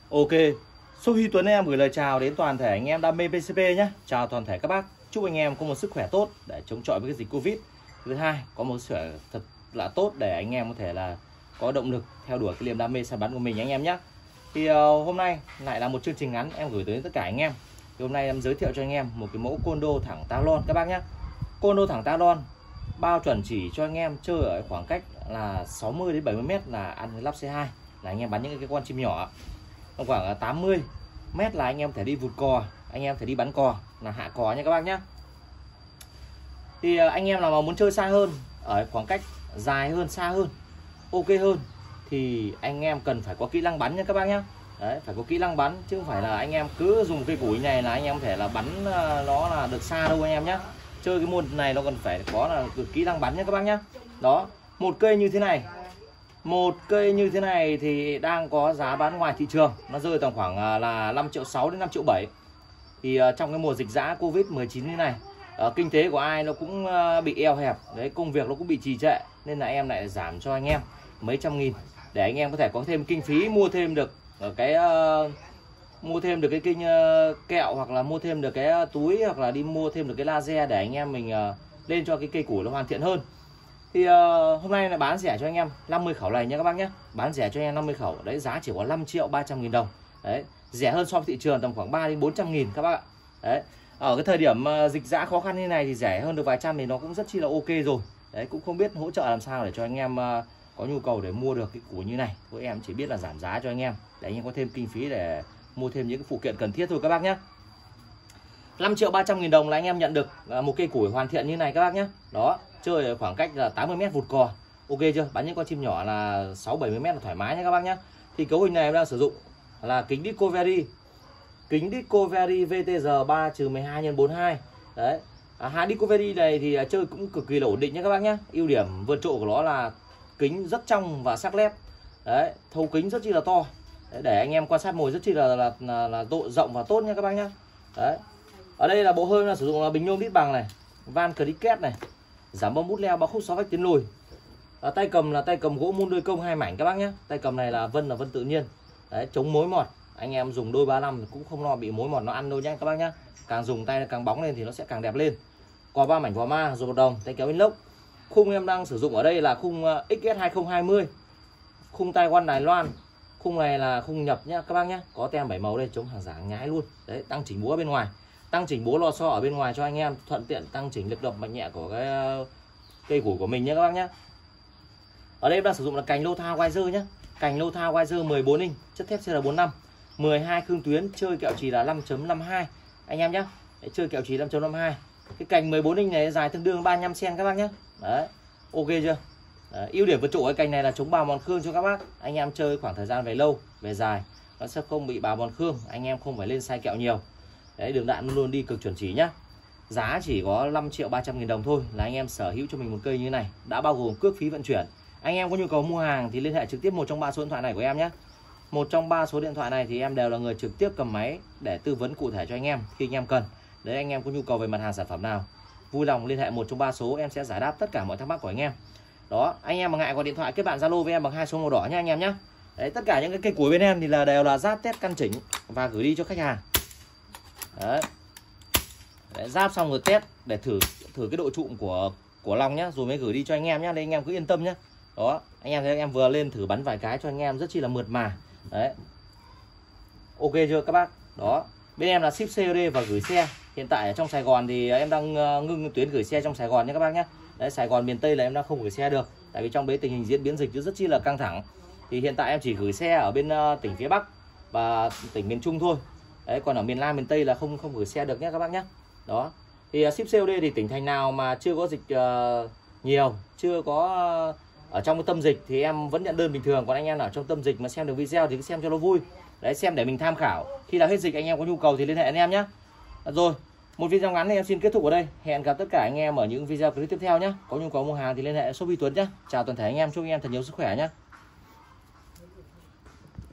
Ok, Shop Huy Tuấn em gửi lời chào đến toàn thể anh em đam mê PCB nhé. Chào toàn thể các bác. Chúc anh em có một sức khỏe tốt để chống chọi với cái dịch Covid. Thứ hai, có một sức khỏe thật là tốt để anh em có thể là có động lực theo đuổi cái niềm đam mê săn bắn của mình anh em nhé. Thì hôm nay lại là một chương trình ngắn em gửi tới tất cả anh em. Thì hôm nay em giới thiệu cho anh em một cái mẫu condo thẳng Talon các bác nhé. Condo thẳng Talon bao chuẩn chỉ cho anh em chơi ở khoảng cách là 60 đến 70 m là ăn lắp C2, là anh em bắn những cái con chim nhỏ. Khoảng 80 m là anh em thể đi vụt cò, anh em thể đi bắn cò là hạ cò nha các bác nhé. Thì anh em nào mà muốn chơi xa hơn, ở khoảng cách dài hơn, xa hơn, ok hơn, thì anh em cần phải có kỹ năng bắn nha các bác nhé. Đấy, phải có kỹ năng bắn chứ không phải là anh em cứ dùng cây củi này là anh em có thể là bắn nó là được xa đâu anh em nhé. Chơi cái môn này nó cần phải có là kỹ năng bắn nhé các bác nhé. Đó, một cây như thế này thì đang có giá bán ngoài thị trường, nó rơi tầm khoảng là 5,6 triệu đến 5,7 triệu. Thì trong cái mùa dịch dã Covid-19 như này, kinh tế của ai nó cũng bị eo hẹp đấy, công việc nó cũng bị trì trệ, nên là em lại giảm cho anh em mấy trăm nghìn để anh em có thể có thêm kinh phí mua thêm được cái kinh kẹo, hoặc là mua thêm được cái túi, hoặc là đi mua thêm được cái laser để anh em mình lên cho cái cây củi nó hoàn thiện hơn. Thì hôm nay là bán rẻ cho anh em 50 khẩu này nha các bác nhé. Bán rẻ cho anh em 50 khẩu đấy, giá chỉ có 5.300.000 đồng. Đấy, rẻ hơn so với thị trường tầm khoảng 3 đến 400.000 các bác ạ. Đấy, ở cái thời điểm dịch dã khó khăn như này thì rẻ hơn được vài trăm thì nó cũng rất chi là ok rồi. Đấy, cũng không biết hỗ trợ làm sao để cho anh em có nhu cầu để mua được cái củ như này. Thôi em chỉ biết là giảm giá cho anh em để anh em có thêm kinh phí để mua thêm những cái phụ kiện cần thiết thôi các bác nhé. 5.300.000 đồng là anh em nhận được một cây củi hoàn thiện như này các bác nhé. Đó, chơi ở khoảng cách là 80 m vụt cò, ok chưa? Bắn những con chim nhỏ là 6-70 m là thoải mái nhé các bác nhé. Thì cấu hình này em đang sử dụng là kính Discovery, VTR 3-12x42. Đấy, hai Discovery này thì chơi cũng cực kỳ là ổn định nhé các bác nhé. Ưu điểm vượt trội của nó là kính rất trong và sắc nét. Đấy, thấu kính rất chi là to. Đấy, để anh em quan sát mồi rất chi là độ rộng và tốt nha các bác nhé. Đấy, ở đây là bộ hơi là sử dụng là bình nhôm đít bằng này, van cricket này, giảm bom bút leo, bao khúc 6 vách tiến lùi. Tay cầm là tay cầm gỗ mun đôi công 2 mảnh các bác nhé. Tay cầm này là vân tự nhiên. Đấy, chống mối mọt. Anh em dùng đôi 35 cũng không lo bị mối mọt nó ăn đâu nhé các bác nhé. Càng dùng tay càng bóng lên thì nó sẽ càng đẹp lên. Cò 3 mảnh vỏ ma, rồi 1 đồng, tay kéo inox. Khung em đang sử dụng ở đây là khung XS2020, khung tay quan Đài Loan. Khung này là khung nhập nhá các bác nhé, có tem 7 màu đây, chống hàng giả hàng nhái luôn. Đấy, tăng chỉnh búa bên ngoài, tăng chỉnh búa lò xo ở bên ngoài cho anh em thuận tiện tăng chỉnh lực đập mạnh nhẹ của cái cây củi của mình nhé các bác nhé. Ở đây em đang sử dụng là cành lô thao Wiser nhé, cành lô thao Wiser 14 inch, chất thép CR45, 12 cương tuyến, chơi kẹo chì là 5.52 anh em nhé. Đấy, chơi kẹo chì 5.52. Cái cành 14 inch này dài tương đương 35 cm các bác nhé. Đấy, ok chưa? Đấy, ưu điểm vượt trội cái cành này là chống bào mòn khương cho các bác. Anh em chơi khoảng thời gian về lâu, về dài, nó sẽ không bị bào mòn khương, anh em không phải lên sai kẹo nhiều. Đấy, đường đạn luôn luôn đi cực chuẩn chỉ nhá. Giá chỉ có 5.300.000 đồng thôi là anh em sở hữu cho mình một cây như này, đã bao gồm cước phí vận chuyển. Anh em có nhu cầu mua hàng thì liên hệ trực tiếp một trong 3 số điện thoại này của em nhé. Một trong 3 số điện thoại này thì em đều là người trực tiếp cầm máy để tư vấn cụ thể cho anh em khi anh em cần. Đấy, anh em có nhu cầu về mặt hàng sản phẩm nào, vui lòng liên hệ một trong 3 số, em sẽ giải đáp tất cả mọi thắc mắc của anh em. Đó, anh em mà ngại gọi điện thoại kết bạn Zalo với em bằng 2 số màu đỏ nha anh em nhé. Đấy, tất cả những cái cây củi bên em thì là đều là ráp test căn chỉnh và gửi đi cho khách hàng. Đấy, ráp xong rồi test để thử cái độ trụm của lòng nhá, rồi mới gửi đi cho anh em nhá. Đây anh em cứ yên tâm nhá. Đó, anh em thấy anh em vừa lên thử bắn vài cái cho anh em rất chi là mượt mà. Đấy, ok chưa các bác? Đó, bên em là ship COD và gửi xe. Hiện tại ở trong Sài Gòn thì em đang ngưng tuyến gửi xe trong Sài Gòn nhé các bác nhé. Đấy, Sài Gòn miền Tây là em đang không gửi xe được, tại vì trong đấy tình hình diễn biến dịch rất chi là căng thẳng. Thì hiện tại em chỉ gửi xe ở bên tỉnh phía Bắc và tỉnh miền Trung thôi. Đấy, còn ở miền Nam miền Tây là không gửi xe được nhé các bác nhé. Đó, thì ship COD thì tỉnh thành nào mà chưa có dịch nhiều, chưa có ở trong cái tâm dịch thì em vẫn nhận đơn bình thường. Còn anh em ở trong tâm dịch mà xem được video thì cứ xem cho nó vui. Đấy, xem để mình tham khảo. Khi nào hết dịch anh em có nhu cầu thì liên hệ anh em nhé. Rồi, một video ngắn thì em xin kết thúc ở đây. Hẹn gặp tất cả anh em ở những video clip tiếp theo nhé. Có nhu cầu mua hàng thì liên hệ shop Huy Tuấn nhé. Chào toàn thể anh em, chúc anh em thật nhiều sức khỏe nhé.